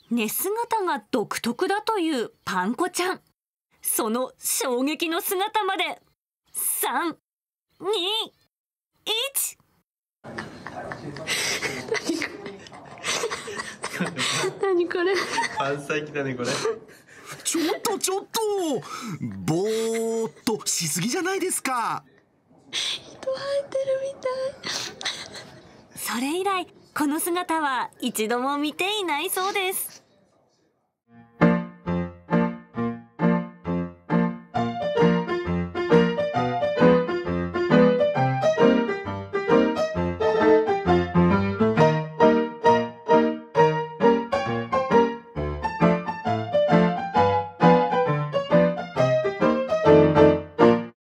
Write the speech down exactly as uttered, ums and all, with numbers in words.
寝姿が独特だというパンコちゃん。その衝撃の姿まで、さん、に、いち。 何これ。 関西来たねこれ。 ちょっとちょっとぼーっとしすぎじゃないですか。 人入ってるみたい。 それ以来、この姿は一度も見ていないそうです。